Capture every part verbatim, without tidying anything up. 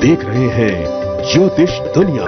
देख रहे हैं ज्योतिष दुनिया।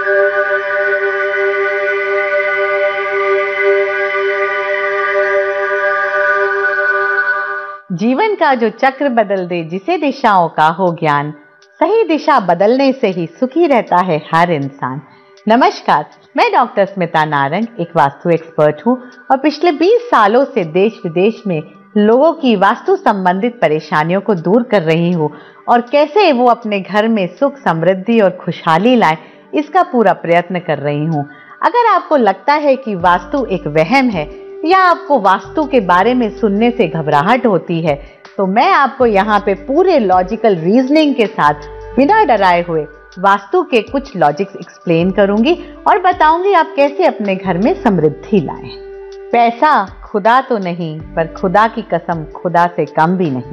जीवन का जो चक्र बदल दे, जिसे दिशाओं का हो ज्ञान, सही दिशा बदलने से ही सुखी रहता है हर इंसान। नमस्कार, मैं डॉक्टर स्मिता नारंग एक वास्तु एक्सपर्ट हूँ और पिछले बीस सालों से देश विदेश में लोगों की वास्तु संबंधित परेशानियों को दूर कर रही हूँ और कैसे वो अपने घर में सुख, समृद्धि और खुशहाली लाए, इसका पूरा प्रयत्न कर रही हूँ। अगर आपको लगता है कि वास्तु एक वहम है या आपको वास्तु के बारे में सुनने से घबराहट होती है, तो मैं आपको यहाँ पे पूरे लॉजिकल रीजनिंग के साथ बिना डराए हुए वास्तु के कुछ लॉजिक्स एक्सप्लेन करूंगी और बताऊंगी आप कैसे अपने घर में समृद्धि लाएं। पैसा खुदा तो नहीं, पर खुदा की कसम खुदा से कम भी नहीं।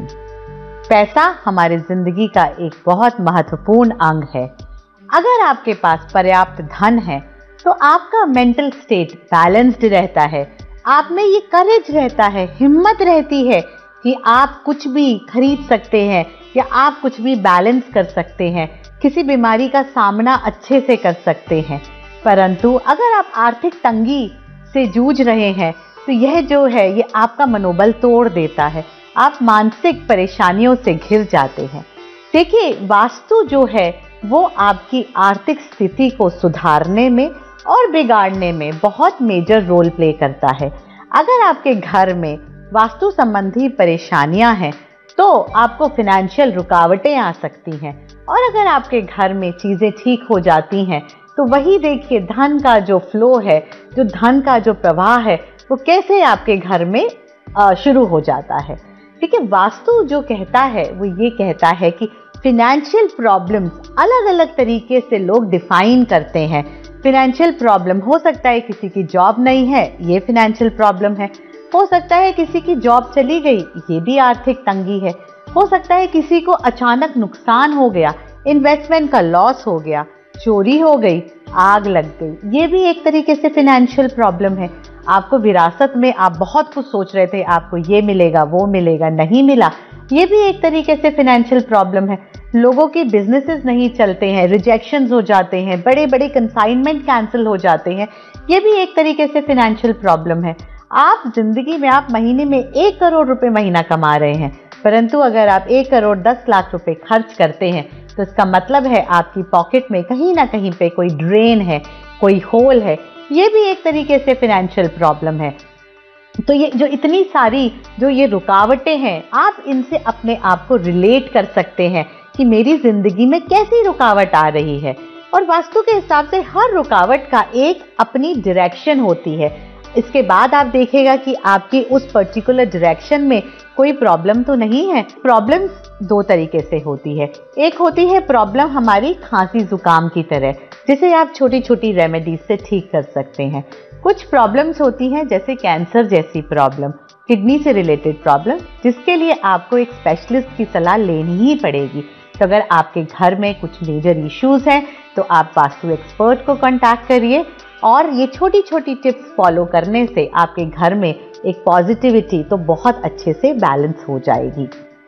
पैसा हमारी जिंदगी का एक बहुत महत्वपूर्ण अंग है। अगर आपके पास पर्याप्त धन है तो आपका मेंटल स्टेट बैलेंस्ड रहता है, आप में ये करेज रहता है, हिम्मत रहती है कि आप कुछ भी खरीद सकते हैं या आप कुछ भी बैलेंस कर सकते हैं, किसी बीमारी का सामना अच्छे से कर सकते हैं। परंतु अगर आप आर्थिक तंगी से जूझ रहे हैं तो यह जो है ये आपका मनोबल तोड़ देता है, आप मानसिक परेशानियों से घिर जाते हैं। देखिए, वास्तु जो है वो आपकी आर्थिक स्थिति को सुधारने में और बिगाड़ने में बहुत मेजर रोल प्ले करता है। अगर आपके घर में वास्तु संबंधी परेशानियां हैं तो आपको फिनेंशियल रुकावटें आ सकती हैं, और अगर आपके घर में चीज़ें ठीक हो जाती हैं तो वही देखिए धन का जो फ्लो है, जो धन का जो प्रवाह है, वो कैसे आपके घर में शुरू हो जाता है। देखिए, वास्तु जो कहता है वो ये कहता है कि फिनेंशियल प्रॉब्लम्स अलग अलग तरीके से लोग डिफाइन करते हैं। फिनेंशियल प्रॉब्लम हो सकता है किसी की जॉब नहीं है, ये फिनेंशियल प्रॉब्लम है। हो सकता है किसी की जॉब चली गई, ये भी आर्थिक तंगी है। हो सकता है किसी को अचानक नुकसान हो गया, इन्वेस्टमेंट का लॉस हो गया, चोरी हो गई, आग लग गई, ये भी एक तरीके से फिनेंशियल प्रॉब्लम है। आपको विरासत में आप बहुत कुछ सोच रहे थे, आपको ये मिलेगा, वो मिलेगा, नहीं मिला, ये भी एक तरीके से फिनेंशियल प्रॉब्लम है। लोगों के बिजनेसेस नहीं चलते हैं, रिजेक्शंस हो जाते हैं, बड़े बड़े कंसाइनमेंट कैंसिल हो जाते हैं, ये भी एक तरीके से फिनेंशियल प्रॉब्लम है। आप जिंदगी में आप महीने में एक करोड़ रुपए महीना कमा रहे हैं, परंतु अगर आप एक करोड़ दस लाख रुपए खर्च करते हैं तो इसका मतलब है आपकी पॉकेट में कहीं ना कहीं पे कोई ड्रेन है, कोई होल है, ये भी एक तरीके से फिनेंशियल प्रॉब्लम है। तो ये जो इतनी सारी जो ये रुकावटें हैं, आप इनसे अपने आप को रिलेट कर सकते हैं कि मेरी जिंदगी में कैसी रुकावट आ रही है। और वास्तु के हिसाब से हर रुकावट का एक अपनी डायरेक्शन होती है। इसके बाद आप देखेगा कि आपकी उस पर्टिकुलर डायरेक्शन में कोई प्रॉब्लम तो नहीं है। प्रॉब्लम्स दो तरीके से होती है। एक होती है प्रॉब्लम हमारी खांसी जुकाम की तरह, जिसे आप छोटी छोटी रेमेडीज से ठीक कर सकते हैं। कुछ प्रॉब्लम्स होती हैं जैसे कैंसर जैसी प्रॉब्लम, किडनी से रिलेटेड प्रॉब्लम, जिसके लिए आपको एक स्पेशलिस्ट की सलाह लेनी ही पड़ेगी। तो अगर आपके घर में कुछ मेजर इश्यूज हैं तो आप वास्तु एक्सपर्ट को कांटेक्ट करिए, और ये छोटी छोटी टिप्स फॉलो करने से आपके घर में एक पॉजिटिविटी तो बहुत अच्छे से बैलेंस हो जाएगी।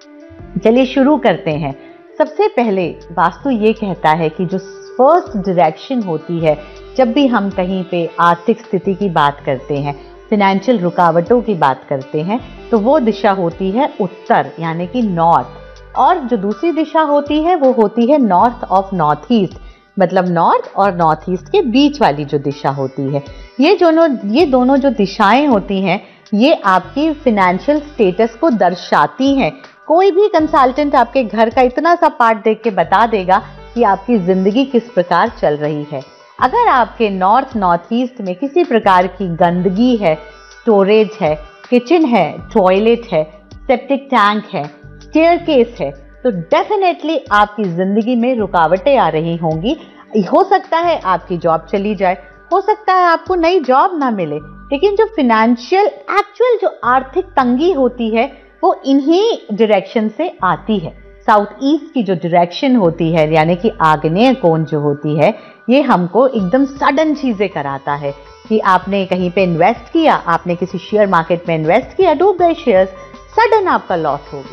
चलिए शुरू करते हैं। सबसे पहले वास्तु ये कहता है कि जो फर्स्ट डायरेक्शन होती है जब भी हम कहीं पे आर्थिक स्थिति की बात करते हैं, फिनेंशियल रुकावटों की बात करते हैं, तो वो दिशा होती है उत्तर, यानी कि नॉर्थ, और जो दूसरी दिशा होती है वो होती है नॉर्थ ऑफ नॉर्थ ईस्ट, मतलब नॉर्थ और नॉर्थ ईस्ट के बीच वाली जो दिशा होती है। ये दोनों ये दोनों जो दिशाएं होती हैं ये आपकी फिनेंशियल स्टेटस को दर्शाती हैं। कोई भी कंसल्टेंट आपके घर का इतना सा पार्ट देख के बता देगा कि आपकी जिंदगी किस प्रकार चल रही है। अगर आपके नॉर्थ नॉर्थ ईस्ट में किसी प्रकार की गंदगी है, स्टोरेज है, किचन है, टॉयलेट है, सेप्टिक टैंक है, स्टेयरकेस है, तो डेफिनेटली आपकी जिंदगी में रुकावटें आ रही होंगी। हो सकता है आपकी जॉब चली जाए, हो सकता है आपको नई जॉब ना मिले, लेकिन जो फिनेंशियल एक्चुअल जो आर्थिक तंगी होती है वो इन्हीं डायरेक्शन से आती है। साउथ ईस्ट की जो डायरेक्शन होती है, यानी कि आग्नेय कोण जो होती है, ये हमको एकदम सडन चीजें कराता है कि आपने कहीं पे इन्वेस्ट किया, आपने किसी शेयर मार्केट में इन्वेस्ट किया, डूब गए शेयर्स, सडन आपका लॉस हो गया।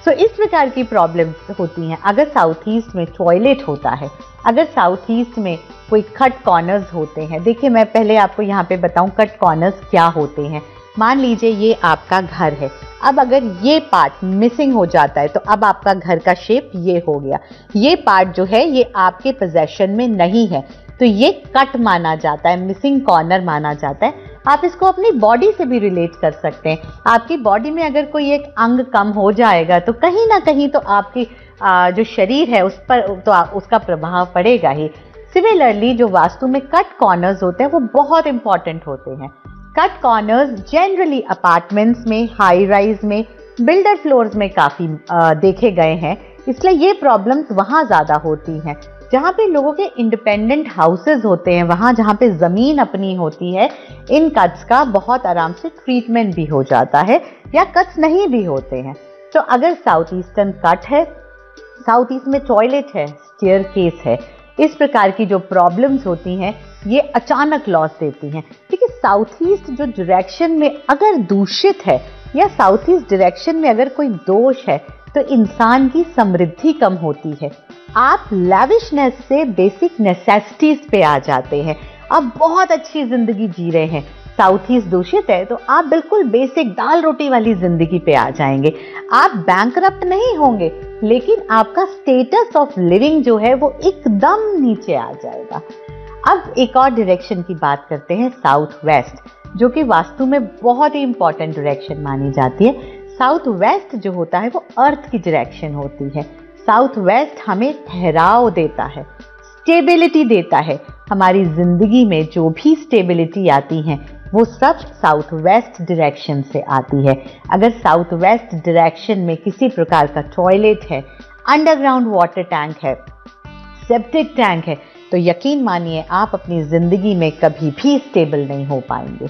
सो so, इस प्रकार की प्रॉब्लम्स होती हैं अगर साउथ ईस्ट में टॉयलेट होता है, अगर साउथ ईस्ट में कोई कट कॉर्नर्स होते हैं। देखिए मैं पहले आपको यहाँ पे बताऊँ कट कॉर्नर्स क्या होते हैं। मान लीजिए ये आपका घर है, अब अगर ये पार्ट मिसिंग हो जाता है तो अब आपका घर का शेप ये हो गया। ये पार्ट जो है ये आपके पोजेशन में नहीं है तो ये कट माना जाता है, मिसिंग कॉर्नर माना जाता है। आप इसको अपनी बॉडी से भी रिलेट कर सकते हैं। आपकी बॉडी में अगर कोई एक अंग कम हो जाएगा तो कहीं ना कहीं तो आपकी आ, जो शरीर है उस पर तो आ, उसका प्रभाव पड़ेगा ही। सिमिलरली जो वास्तु में कट कॉर्नर्स होते हैं वो बहुत इंपॉर्टेंट होते हैं। कट कॉर्नर्स जनरली अपार्टमेंट्स में, हाई राइज में, बिल्डर फ्लोर्स में काफ़ी देखे गए हैं, इसलिए ये प्रॉब्लम्स वहाँ ज़्यादा होती हैं जहाँ पे लोगों के इंडिपेंडेंट हाउसेज होते हैं, वहाँ जहाँ पे ज़मीन अपनी होती है। इन कट्स का बहुत आराम से ट्रीटमेंट भी हो जाता है या कट्स नहीं भी होते हैं। तो अगर साउथ ईस्टर्न कट है, साउथ ईस्ट में टॉयलेट है, स्टेयरकेस है, इस प्रकार की जो प्रॉब्लम्स होती हैं ये अचानक लॉस देती हैं। क्योंकि साउथ ईस्ट जो डायरेक्शन में अगर दूषित है या साउथ ईस्ट डायरेक्शन में अगर कोई दोष है तो इंसान की समृद्धि कम होती है। आप लैविशनेस से बेसिक नेसेसिटीज पे आ जाते हैं, आप बहुत अच्छी जिंदगी जी रहे हैं। साउथ ईस्ट दूषित है तो आप बिल्कुल बेसिक दाल रोटी वाली जिंदगी पे आ जाएंगे। आप बैंकरप्ट नहीं होंगे लेकिन आपका स्टेटस ऑफ लिविंग जो है वो एकदम नीचे आ जाएगा। अब एक और डायरेक्शन की बात करते हैं, साउथ वेस्ट, जो कि वास्तु में बहुत ही इंपॉर्टेंट डायरेक्शन मानी जाती है। साउथ वेस्ट जो होता है वो अर्थ की डायरेक्शन होती है। साउथ वेस्ट हमें ठहराव देता है, स्टेबिलिटी देता है। हमारी जिंदगी में जो भी स्टेबिलिटी आती है वो सब साउथ वेस्ट डायरेक्शन से आती है। अगर साउथ वेस्ट डायरेक्शन में किसी प्रकार का टॉयलेट है, अंडरग्राउंड वाटर टैंक है, सेप्टिक टैंक है, तो यकीन मानिए आप अपनी जिंदगी में कभी भी स्टेबल नहीं हो पाएंगे।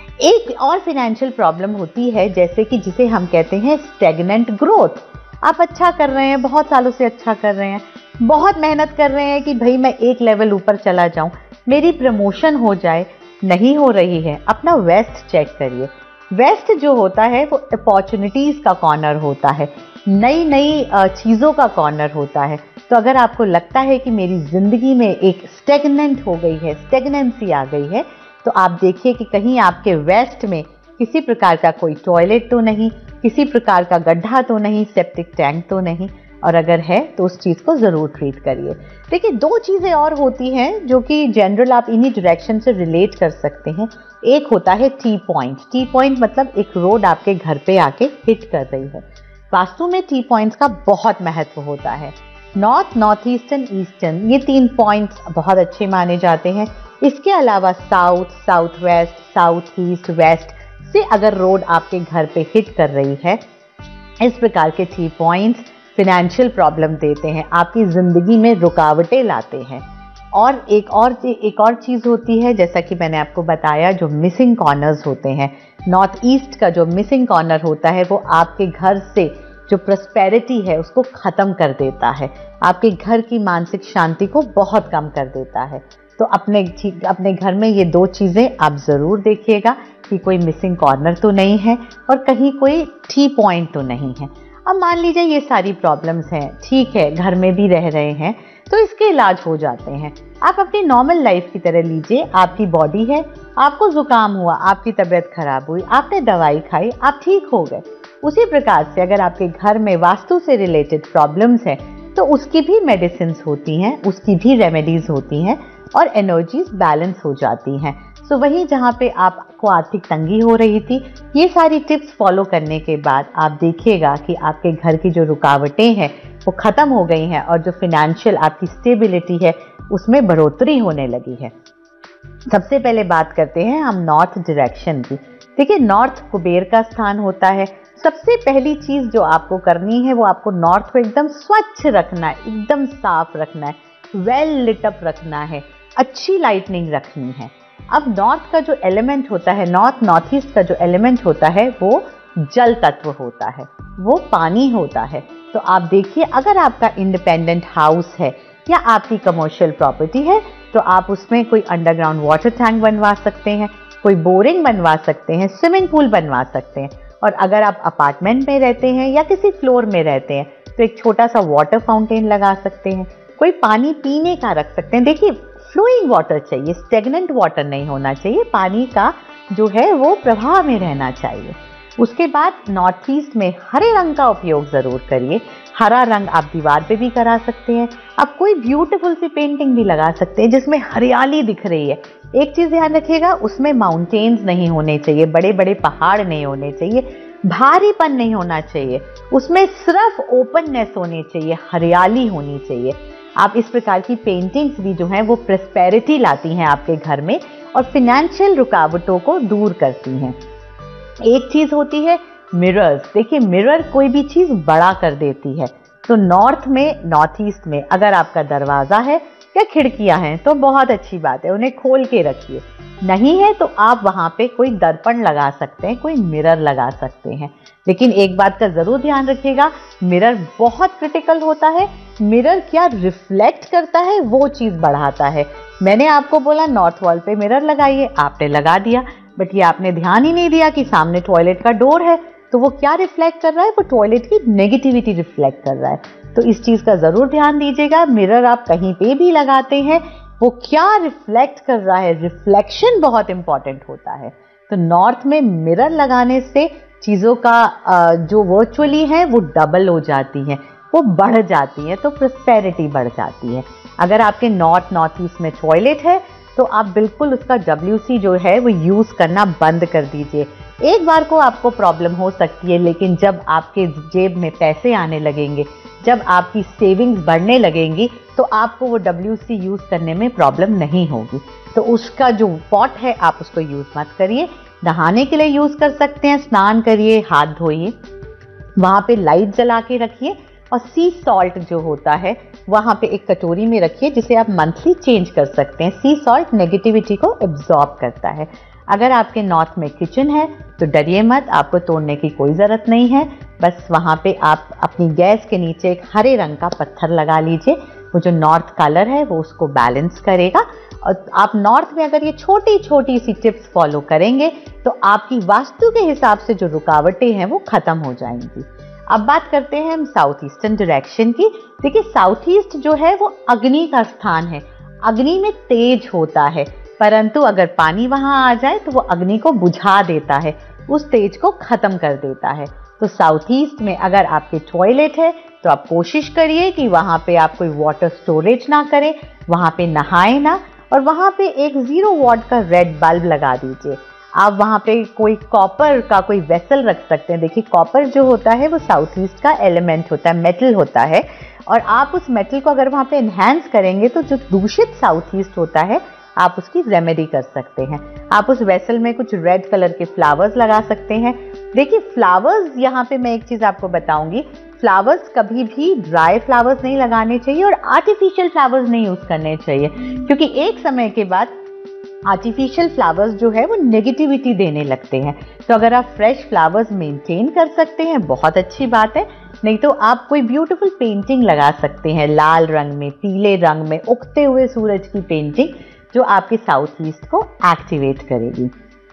एक और फाइनेंशियल प्रॉब्लम होती है जैसे कि जिसे हम कहते हैं स्टैग्नेंट ग्रोथ। आप अच्छा कर रहे हैं, बहुत सालों से अच्छा कर रहे हैं, बहुत मेहनत कर रहे हैं कि भाई मैं एक लेवल ऊपर चला जाऊं, मेरी प्रमोशन हो जाए, नहीं हो रही है। अपना वेस्ट चेक करिए। वेस्ट जो होता है वो अपॉर्चुनिटीज का कॉर्नर होता है, नई नई चीज़ों का कॉर्नर होता है। तो अगर आपको लगता है कि मेरी जिंदगी में एक स्टैग्नेंट हो गई है, स्टैग्नेंसी आ गई है, तो आप देखिए कि कहीं आपके वेस्ट में किसी प्रकार का कोई टॉयलेट तो नहीं, किसी प्रकार का गड्ढा तो नहीं, सेप्टिक टैंक तो नहीं, और अगर है तो उस चीज़ को ज़रूर ट्रीट करिए। देखिए दो चीज़ें और होती हैं जो कि जनरल आप इन्हीं डायरेक्शन से रिलेट कर सकते हैं। एक होता है टी पॉइंट। टी पॉइंट मतलब एक रोड आपके घर पे आके हिट कर रही है। वास्तु में टी पॉइंट्स का बहुत महत्व होता है। नॉर्थ, नॉर्थ ईस्टर्न, ईस्टर्न, ये तीन पॉइंट्स बहुत अच्छे माने जाते हैं। इसके अलावा south, south west, south east, west से अगर रोड आपके घर पे हिट कर रही है, इस प्रकार के टी पॉइंट्स फिनेंशियल प्रॉब्लम देते हैं, आपकी ज़िंदगी में रुकावटें लाते हैं। और एक और एक और चीज़ होती है जैसा कि मैंने आपको बताया, जो मिसिंग कॉर्नर्स होते हैं। नॉर्थ ईस्ट का जो मिसिंग कॉर्नर होता है वो आपके घर से जो प्रॉस्पेरिटी है उसको ख़त्म कर देता है, आपके घर की मानसिक शांति को बहुत कम कर देता है। तो अपने अपने घर में ये दो चीज़ें आप ज़रूर देखिएगा कि कोई मिसिंग कॉर्नर तो नहीं है और कहीं कोई टी पॉइंट तो नहीं है। अब मान लीजिए ये सारी प्रॉब्लम्स हैं, ठीक है, घर में भी रह रहे हैं तो इसके इलाज हो जाते हैं। आप अपनी नॉर्मल लाइफ की तरह लीजिए। आपकी बॉडी है, आपको जुकाम हुआ, आपकी तबीयत खराब हुई, आपने दवाई खाई, आप ठीक हो गए। उसी प्रकार से अगर आपके घर में वास्तु से रिलेटेड प्रॉब्लम्स हैं तो उसकी भी मेडिसिन्स होती हैं, उसकी भी रेमेडीज होती हैं और एनर्जीज बैलेंस हो जाती हैं। सो वहीं जहाँ पे आपको आर्थिक तंगी हो रही थी, ये सारी टिप्स फॉलो करने के बाद आप देखिएगा कि आपके घर की जो रुकावटें हैं वो ख़त्म हो गई हैं और जो फिनेंशियल आपकी स्टेबिलिटी है उसमें बढ़ोतरी होने लगी है। सबसे पहले बात करते हैं हम नॉर्थ डायरेक्शन की। देखिए नॉर्थ कुबेर का स्थान होता है। सबसे पहली चीज़ जो आपको करनी है वो आपको नॉर्थ को एकदम स्वच्छ रखना है, एकदम साफ रखना है, वेल लिट अप रखना है, अच्छी लाइटनिंग रखनी है। अब नॉर्थ का जो एलिमेंट होता है, नॉर्थ नॉर्थ ईस्ट का जो एलिमेंट होता है वो जल तत्व होता है, वो पानी होता है। तो आप देखिए अगर आपका इंडिपेंडेंट हाउस है या आपकी कमर्शियल प्रॉपर्टी है तो आप उसमें कोई अंडरग्राउंड वाटर टैंक बनवा सकते हैं, कोई बोरिंग बनवा सकते हैं, स्विमिंग पूल बनवा सकते हैं। और अगर आप अपार्टमेंट में रहते हैं या किसी फ्लोर में रहते हैं तो एक छोटा सा वाटर फाउंटेन लगा सकते हैं, कोई पानी पीने का रख सकते हैं। देखिए फ्लोइंग वाटर चाहिए, स्टेगनेंट वाटर नहीं होना चाहिए, पानी का जो है वो प्रवाह में रहना चाहिए। उसके बाद नॉर्थ ईस्ट में हरे रंग का उपयोग जरूर करिए। हरा रंग आप दीवार पे भी करा सकते हैं। आप कोई ब्यूटीफुल सी पेंटिंग भी लगा सकते हैं जिसमें हरियाली दिख रही है। एक चीज ध्यान रखिएगा, उसमें माउंटेन्स नहीं होने चाहिए, बड़े बड़े पहाड़ नहीं होने चाहिए, भारीपन नहीं होना चाहिए, उसमें सिर्फ ओपननेस होनी चाहिए, हरियाली होनी चाहिए। आप इस प्रकार की पेंटिंग्स भी जो हैं वो प्रॉस्पेरिटी लाती हैं आपके घर में और फिनेंशियल रुकावटों को दूर करती हैं। एक चीज होती है मिरर्स। देखिए मिरर कोई भी चीज बड़ा कर देती है, तो नॉर्थ में, नॉर्थ ईस्ट में अगर आपका दरवाजा है या खिड़कियां हैं तो बहुत अच्छी बात है, उन्हें खोल के रखिए। नहीं है तो आप वहां पे कोई दर्पण लगा सकते हैं, कोई मिरर लगा सकते हैं। लेकिन एक बात का जरूर ध्यान रखिएगा, मिरर बहुत क्रिटिकल होता है। मिरर क्या रिफ्लेक्ट करता है वो चीज बढ़ाता है। मैंने आपको बोला नॉर्थ वॉल पे मिरर लगाइए, आपने लगा दिया, बट ये आपने ध्यान ही नहीं दिया कि सामने टॉयलेट का डोर है, तो वो क्या रिफ्लेक्ट कर रहा है, वो टॉयलेट की नेगेटिविटी रिफ्लेक्ट कर रहा है। तो इस चीज का जरूर ध्यान दीजिएगा। मिरर आप कहीं पे भी लगाते हैं वो क्या रिफ्लेक्ट कर रहा है, रिफ्लेक्शन बहुत इंपॉर्टेंट होता है। तो नॉर्थ में मिरर लगाने से चीजों का जो वर्चुअली है वो डबल हो जाती है, वो बढ़ जाती है, तो प्रॉस्पेरिटी बढ़ जाती है। अगर आपके नॉर्थ नॉर्थ ईस्ट में टॉयलेट है तो आप बिल्कुल उसका डब्ल्यू सी जो है वो यूज करना बंद कर दीजिए। एक बार को आपको प्रॉब्लम हो सकती है, लेकिन जब आपके जेब में पैसे आने लगेंगे, जब आपकी सेविंग्स बढ़ने लगेंगी, तो आपको वो डब्ल्यू सी यूज करने में प्रॉब्लम नहीं होगी। तो उसका जो पॉट है आप उसको यूज मत करिए। नहाने के लिए यूज कर सकते हैं, स्नान करिए, हाथ धोइए, वहां पे लाइट जला के रखिए और सी सॉल्ट जो होता है वहां पे एक कटोरी में रखिए, जिसे आप मंथली चेंज कर सकते हैं। सी सॉल्ट नेगेटिविटी को एब्जॉर्ब करता है। अगर आपके नॉर्थ में किचन है तो डरिए मत, आपको तोड़ने की कोई ज़रूरत नहीं है। बस वहाँ पे आप अपनी गैस के नीचे एक हरे रंग का पत्थर लगा लीजिए, वो जो नॉर्थ कलर है वो उसको बैलेंस करेगा। और आप नॉर्थ में अगर ये छोटी छोटी सी टिप्स फॉलो करेंगे तो आपकी वास्तु के हिसाब से जो रुकावटें हैं वो खत्म हो जाएंगी। अब बात करते हैं हम साउथ ईस्टर्न डायरेक्शन की। देखिए साउथ ईस्ट जो है वो अग्नि का स्थान है, अग्नि में तेज होता है, परंतु अगर पानी वहां आ जाए तो वो अग्नि को बुझा देता है, उस तेज को खत्म कर देता है। तो साउथ ईस्ट में अगर आपके टॉयलेट है तो आप कोशिश करिए कि वहां पे आप कोई वाटर स्टोरेज ना करें, वहां पे नहाए ना, और वहां पे एक जीरो वॉट का रेड बल्ब लगा दीजिए। आप वहां पे कोई कॉपर का कोई वेसल रख सकते हैं। देखिए कॉपर जो होता है वो साउथ ईस्ट का एलिमेंट होता है, मेटल होता है, और आप उस मेटल को अगर वहां पे एनहांस करेंगे तो जो दूषित साउथ ईस्ट होता है आप उसकी रेमेडी कर सकते हैं। आप उस वेसल में कुछ रेड कलर के फ्लावर्स लगा सकते हैं। देखिए फ्लावर्स, यहाँ पे मैं एक चीज आपको बताऊंगी, फ्लावर्स कभी भी ड्राई फ्लावर्स नहीं लगाने चाहिए और आर्टिफिशियल फ्लावर्स नहीं यूज करने चाहिए, क्योंकि एक समय के बाद आर्टिफिशियल फ्लावर्स जो है वो नेगेटिविटी देने लगते हैं। तो अगर आप फ्रेश फ्लावर्स मेंटेन कर सकते हैं बहुत अच्छी बात है, नहीं तो आप कोई ब्यूटीफुल पेंटिंग लगा सकते हैं, लाल रंग में, पीले रंग में, उगते हुए सूरज की पेंटिंग, जो आपके साउथ ईस्ट को एक्टिवेट करेगी।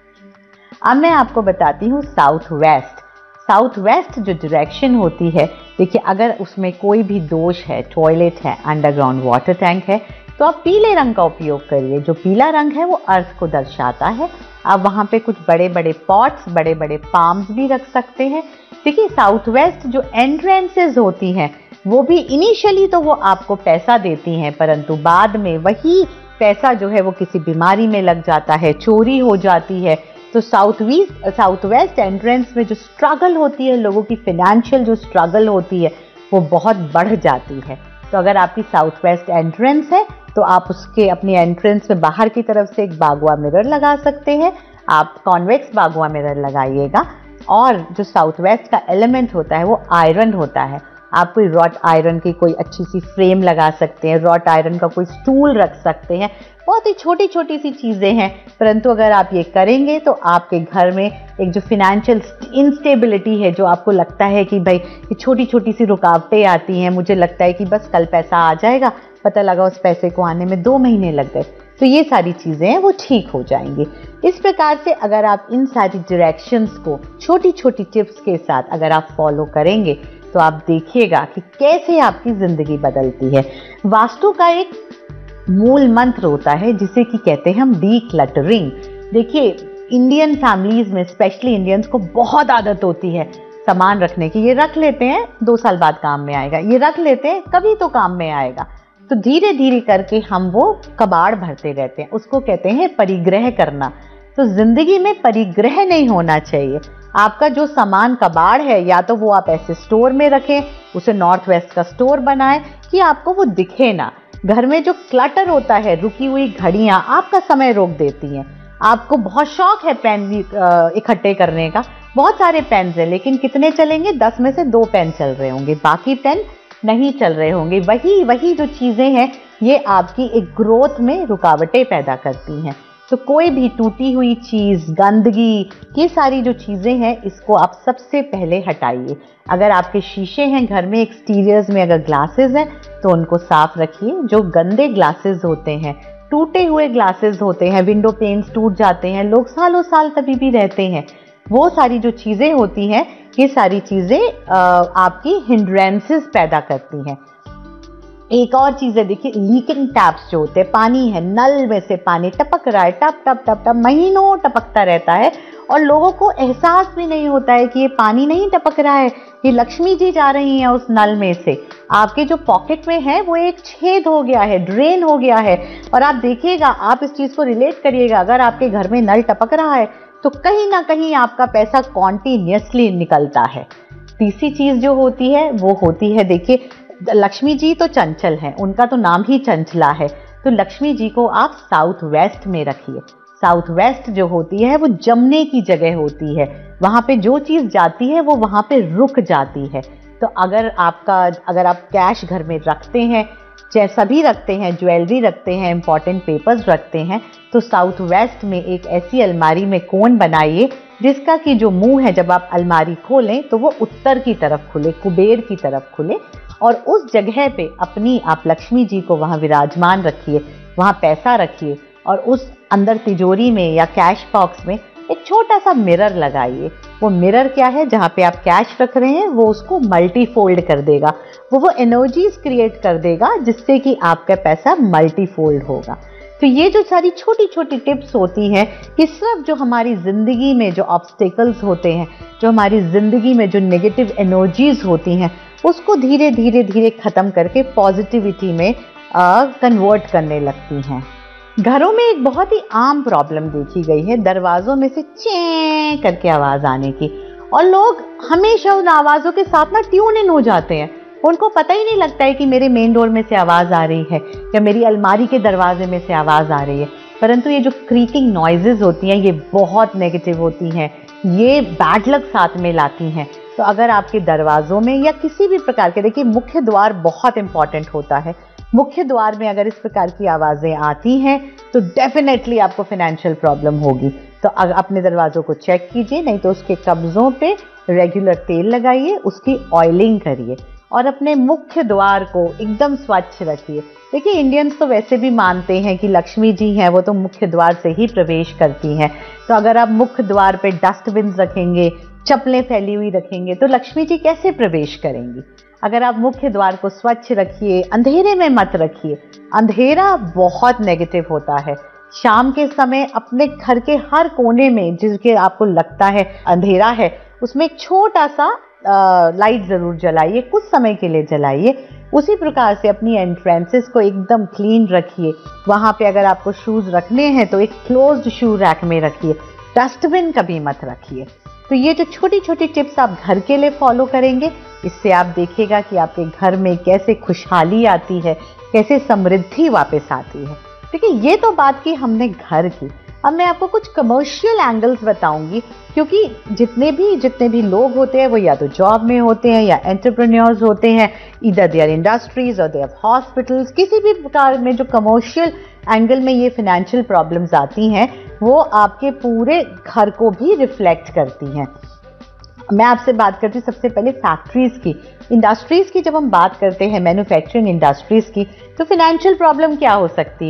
अब मैं आपको बताती हूँ साउथ वेस्ट। साउथ वेस्ट जो डायरेक्शन होती है, देखिए अगर उसमें कोई भी दोष है, टॉयलेट है, अंडरग्राउंड वाटर टैंक है, तो आप पीले रंग का उपयोग करिए। जो पीला रंग है वो अर्थ को दर्शाता है। आप वहाँ पे कुछ बड़े बड़े पॉट्स, बड़े बड़े पाम्स भी रख सकते हैं। देखिए साउथ वेस्ट जो एंट्रेंसेस होती हैं वो भी इनिशियली तो वो आपको पैसा देती हैं, परंतु बाद में वही पैसा जो है वो किसी बीमारी में लग जाता है, चोरी हो जाती है। तो south east south west entrance में जो स्ट्रगल होती है, लोगों की फाइनेंशियल जो स्ट्रगल होती है वो बहुत बढ़ जाती है। तो अगर आपकी साउथ वेस्ट एंट्रेंस है तो आप उसके अपनी एंट्रेंस में बाहर की तरफ से एक बागवा मिरर लगा सकते हैं। आप कॉन्वेक्स बागवा मिरर लगाइएगा। और जो साउथ वेस्ट का एलिमेंट होता है वो आयरन होता है। आप कोई रॉट आयरन की कोई अच्छी सी फ्रेम लगा सकते हैं, रॉट आयरन का कोई स्टूल रख सकते हैं। बहुत ही छोटी छोटी सी चीज़ें हैं, परंतु अगर आप ये करेंगे तो आपके घर में एक जो फिनेंशियल इंस्टेबिलिटी है, जो आपको लगता है कि भाई ये छोटी छोटी सी रुकावटें आती हैं, मुझे लगता है कि बस कल पैसा आ जाएगा, पता लगा उस पैसे को आने में दो महीने लग गए, तो ये सारी चीज़ें हैं वो ठीक हो जाएंगी। इस प्रकार से अगर आप इन सारी डायरेक्शंस को छोटी छोटी टिप्स के साथ अगर आप फॉलो करेंगे तो आप देखिएगा कि कैसे आपकी ज़िंदगी बदलती है। वास्तु का एक मूल मंत्र होता है जिसे कि कहते हैं हम डी क्लटरिंग। देखिए, इंडियन फैमिलीज में स्पेशली इंडियंस को बहुत आदत होती है सामान रखने की। ये रख लेते हैं, दो साल बाद काम में आएगा, ये रख लेते हैं, कभी तो काम में आएगा। तो धीरे धीरे करके हम वो कबाड़ भरते रहते हैं, उसको कहते हैं परिग्रह करना। तो जिंदगी में परिग्रह नहीं होना चाहिए। आपका जो सामान कबाड़ है, या तो वो आप ऐसे स्टोर में रखें, उसे नॉर्थ वेस्ट का स्टोर बनाएं कि आपको वो दिखे ना। घर में जो क्लटर होता है, रुकी हुई घड़ियां आपका समय रोक देती हैं। आपको बहुत शौक है पेन इकट्ठे करने का, बहुत सारे पेन हैं, लेकिन कितने चलेंगे? दस में से दो पेन चल रहे होंगे, बाकी पेन नहीं चल रहे होंगे। वही वही जो चीजें हैं ये आपकी एक ग्रोथ में रुकावटें पैदा करती हैं। तो कोई भी टूटी हुई चीज, गंदगी, ये सारी जो चीजें हैं इसको आप सबसे पहले हटाइए। अगर आपके शीशे हैं घर में, एक्सटीरियर्स में अगर ग्लासेस हैं तो उनको साफ रखिए। जो गंदे ग्लासेस होते हैं, टूटे हुए ग्लासेस होते हैं, विंडो पेन्स टूट जाते हैं, लोग सालों साल तभी भी रहते हैं, वो सारी जो चीजें होती हैं ये सारी चीजें आपकी हिंड्रेंसेस पैदा करती हैं। एक और चीज है, देखिए लीकिंग टैप्स जो होते हैं, पानी है, नल में से पानी टपक रहा है, टप टप टप टप महीनों टपकता रहता है और लोगों को एहसास भी नहीं होता है कि ये पानी नहीं टपक रहा है, ये लक्ष्मी जी जा रही हैं उस नल में से। आपके जो पॉकेट में है वो एक छेद हो गया है, ड्रेन हो गया है। और आप देखिएगा, आप इस चीज को रिलेट करिएगा, अगर आपके घर में नल टपक रहा है तो कहीं ना कहीं आपका पैसा कॉन्टिन्यूसली निकलता है। तीसरी चीज जो होती है वो होती है, देखिए लक्ष्मी जी तो चंचल हैं, उनका तो नाम ही चंचला है। तो लक्ष्मी जी को आप साउथ वेस्ट में रखिए। साउथ वेस्ट जो होती है वो जमने की जगह होती है, वहां पे जो चीज जाती है वो वहां पे रुक जाती है। तो अगर आपका अगर आप कैश घर में रखते हैं, चाहे सभी रखते हैं, ज्वेलरी रखते हैं, इंपॉर्टेंट पेपर्स रखते हैं, तो साउथ वेस्ट में एक ऐसी अलमारी में कोन बनाइए जिसका कि जो मुंह है, जब आप अलमारी खोलें तो वो उत्तर की तरफ खुले, कुबेर की तरफ खुले, और उस जगह पे अपनी आप लक्ष्मी जी को वहां विराजमान रखिए, वहां पैसा रखिए और उस अंदर तिजोरी में या कैश बॉक्स में एक छोटा सा मिरर लगाइए। वो मिरर क्या है, जहाँ पे आप कैश रख रहे हैं वो उसको मल्टी फोल्ड कर देगा, वो वो एनर्जीज क्रिएट कर देगा जिससे कि आपका पैसा मल्टी फोल्ड होगा। तो ये जो सारी छोटी छोटी टिप्स होती हैं कि सिर्फ जो हमारी ज़िंदगी में जो ऑब्स्टेकल्स होते हैं, जो हमारी ज़िंदगी में जो नेगेटिव एनर्जीज होती हैं, उसको धीरे धीरे धीरे ख़त्म करके पॉजिटिविटी में कन्वर्ट करने लगती हैं। घरों में एक बहुत ही आम प्रॉब्लम देखी गई है दरवाजों में से चे करके आवाज़ आने की, और लोग हमेशा उन आवाज़ों के साथ ना ट्यून इन हो जाते हैं। उनको पता ही नहीं लगता है कि मेरे मेन डोर में से आवाज़ आ रही है या मेरी अलमारी के दरवाजे में से आवाज़ आ रही है। परंतु ये जो क्रीकिंग नॉइजेज होती हैं ये बहुत नेगेटिव होती हैं, ये बैड लक साथ में लाती हैं। तो अगर आपके दरवाज़ों में या किसी भी प्रकार के, देखिए मुख्य द्वार बहुत इंपॉर्टेंट होता है, मुख्य द्वार में अगर इस प्रकार की आवाज़ें आती हैं तो डेफिनेटली आपको फाइनेंशियल प्रॉब्लम होगी। तो अगर अपने दरवाज़ों को चेक कीजिए, नहीं तो उसके कब्ज़ों पे रेगुलर तेल लगाइए, उसकी ऑयलिंग करिए और अपने मुख्य द्वार को एकदम स्वच्छ रखिए। देखिए इंडियंस तो वैसे भी मानते हैं कि लक्ष्मी जी हैं वो तो मुख्य द्वार से ही प्रवेश करती हैं। तो अगर आप मुख्य द्वार पे डस्टबिन रखेंगे, चप्पलें फैली हुई रखेंगे, तो लक्ष्मी जी कैसे प्रवेश करेंगी? अगर आप मुख्य द्वार को स्वच्छ रखिए, अंधेरे में मत रखिए। अंधेरा बहुत नेगेटिव होता है। शाम के समय अपने घर के हर कोने में जिसके आपको लगता है अंधेरा है, उसमें एक छोटा सा लाइट जरूर जलाइए, कुछ समय के लिए जलाइए। उसी प्रकार से अपनी एंट्रेंसेस को एकदम क्लीन रखिए। वहाँ पे अगर आपको शूज़ रखने हैं तो एक क्लोज्ड शू रैक में रखिए, डस्टबिन कभी मत रखिए। तो ये जो छोटी छोटी टिप्स आप घर के लिए फॉलो करेंगे, इससे आप देखिएगा कि आपके घर में कैसे खुशहाली आती है, कैसे समृद्धि वापस आती है। देखिए ये तो बात की हमने घर की। अब मैं आपको कुछ कमर्शियल एंगल्स बताऊंगी, क्योंकि जितने भी जितने भी लोग होते हैं वो या तो जॉब में होते हैं या एंटरप्रेन्योर्स होते हैं, इधर देयर इंडस्ट्रीज और देयर हॉस्पिटल्स, किसी भी प्रकार में जो कमर्शियल एंगल में ये फाइनेंशियल प्रॉब्लम्स आती हैं वो आपके पूरे घर को भी रिफ्लेक्ट करती हैं। मैं आपसे बात करती हूँ सबसे पहले फैक्ट्रीज की, इंडस्ट्रीज की। जब हम बात करते हैं मैन्युफैक्चरिंग इंडस्ट्रीज की, तो फाइनेंशियल प्रॉब्लम क्या हो सकती है?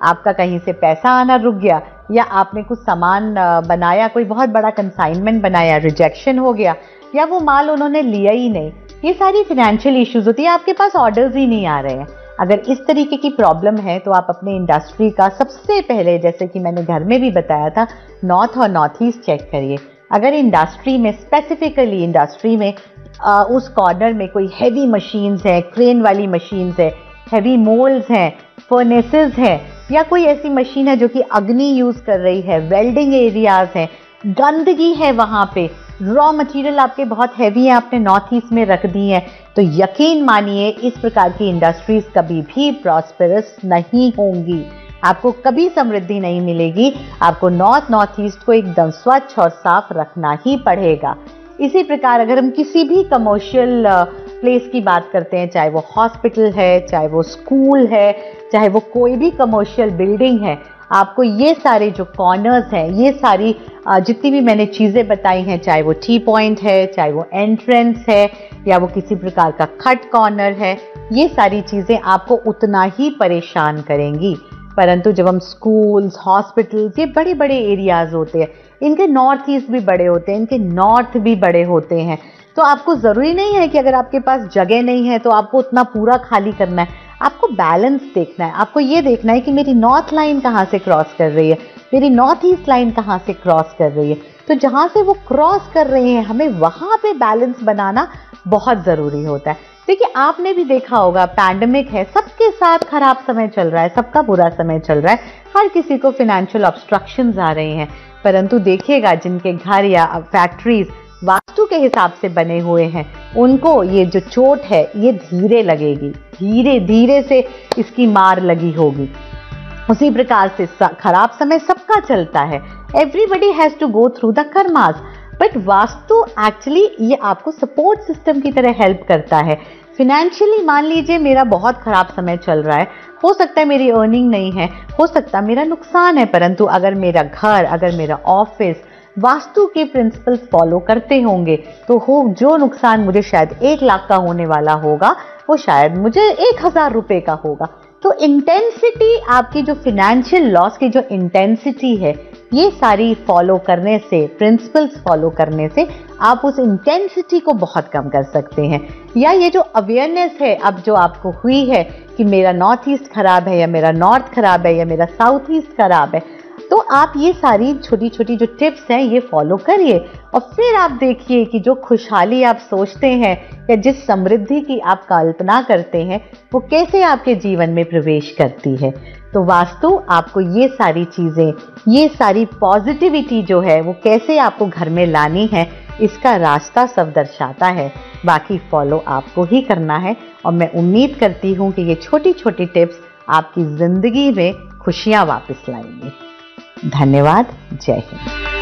आपका कहीं से पैसा आना रुक गया, या आपने कुछ सामान बनाया, कोई बहुत बड़ा कंसाइनमेंट बनाया, रिजेक्शन हो गया, या वो माल उन्होंने लिया ही नहीं, ये सारी फाइनेंशियल इश्यूज होती है, आपके पास ऑर्डर्स ही नहीं आ रहे हैं। अगर इस तरीके की प्रॉब्लम है तो आप अपने इंडस्ट्री का सबसे पहले, जैसे कि मैंने घर में भी बताया था, नॉर्थ और नॉर्थ ईस्ट चेक करिए। अगर इंडस्ट्री में, स्पेसिफिकली इंडस्ट्री में आ, उस कॉर्नर में कोई हैवी मशीन्स है, क्रेन वाली मशीन्स है, हैवी मोल्ड्स हैं, फर्नेसेस हैं, या कोई ऐसी मशीन है जो कि अग्नि यूज कर रही है, वेल्डिंग एरियाज हैं, गंदगी है वहाँ पे, रॉ मटेरियल आपके बहुत हैवी है, आपने नॉर्थ ईस्ट में रख दी है, तो यकीन मानिए इस प्रकार की इंडस्ट्रीज कभी भी प्रॉस्पेरस नहीं होंगी, आपको कभी समृद्धि नहीं मिलेगी। आपको नॉर्थ नॉर्थ ईस्ट को एकदम स्वच्छ और साफ रखना ही पड़ेगा। इसी प्रकार अगर हम किसी भी कमर्शियल प्लेस की बात करते हैं, चाहे वो हॉस्पिटल है, चाहे वो स्कूल है, चाहे वो कोई भी कमर्शियल बिल्डिंग है, आपको ये सारे जो कॉर्नर्स हैं, ये सारी जितनी भी मैंने चीज़ें बताई हैं, चाहे वो टी पॉइंट है, चाहे वो एंट्रेंस है, या वो किसी प्रकार का खट कॉर्नर है, ये सारी चीज़ें आपको उतना ही परेशान करेंगी। परंतु जब हम स्कूल्स, हॉस्पिटल्स, ये बड़े बड़े एरियाज होते हैं, इनके नॉर्थ ईस्ट भी बड़े होते हैं, इनके नॉर्थ भी बड़े होते हैं, तो आपको ज़रूरी नहीं है कि अगर आपके पास जगह नहीं है तो आपको उतना पूरा खाली करना है। आपको बैलेंस देखना है, आपको ये देखना है कि मेरी नॉर्थ लाइन कहाँ से क्रॉस कर रही है, मेरी नॉर्थ ईस्ट लाइन कहाँ से क्रॉस कर रही है, तो जहाँ से वो क्रॉस कर रहे हैं हमें वहाँ पे बैलेंस बनाना बहुत ज़रूरी होता है। देखिए, आपने भी देखा होगा, पैंडेमिक है, सबके साथ खराब समय चल रहा है, सबका बुरा समय चल रहा है, हर किसी को फिनेंशियल ऑब्स्ट्रक्शंस आ रहे हैं, परंतु देखिएगा जिनके घर या फैक्ट्रीज वास्तु के हिसाब से बने हुए हैं, उनको ये जो चोट है ये धीरे लगेगी, धीरे धीरे से इसकी मार लगी होगी। उसी प्रकार से खराब समय सबका चलता है, everybody has to go through the karmas, but vastu actually ये आपको सपोर्ट सिस्टम की तरह हेल्प करता है। फिनेंशियली मान लीजिए मेरा बहुत खराब समय चल रहा है, हो सकता है मेरी अर्निंग नहीं है, हो सकता है मेरा नुकसान है, परंतु अगर मेरा घर, अगर मेरा ऑफिस वास्तु के प्रिंसिपल्स फॉलो करते होंगे तो हो जो नुकसान मुझे शायद एक लाख का होने वाला होगा वो शायद मुझे एक हजार रुपए का होगा। तो इंटेंसिटी, आपकी जो फिनेंशियल लॉस की जो इंटेंसिटी है, ये सारी फॉलो करने से, प्रिंसिपल्स फॉलो करने से आप उस इंटेंसिटी को बहुत कम कर सकते हैं। या ये जो अवेयरनेस है अब जो आपको हुई है कि मेरा नॉर्थ ईस्ट खराब है, या मेरा नॉर्थ खराब है, या मेरा साउथ ईस्ट खराब है, तो आप ये सारी छोटी छोटी जो टिप्स हैं ये फॉलो करिए, और फिर आप देखिए कि जो खुशहाली आप सोचते हैं या जिस समृद्धि की आप कल्पना करते हैं वो कैसे आपके जीवन में प्रवेश करती है। तो वास्तु आपको ये सारी चीज़ें, ये सारी पॉजिटिविटी जो है वो कैसे आपको घर में लानी है, इसका रास्ता सब दर्शाता है, बाकी फॉलो आपको ही करना है। और मैं उम्मीद करती हूँ कि ये छोटी छोटी टिप्स आपकी ज़िंदगी में खुशियाँ वापस लाएंगी। धन्यवाद। जय हिंद।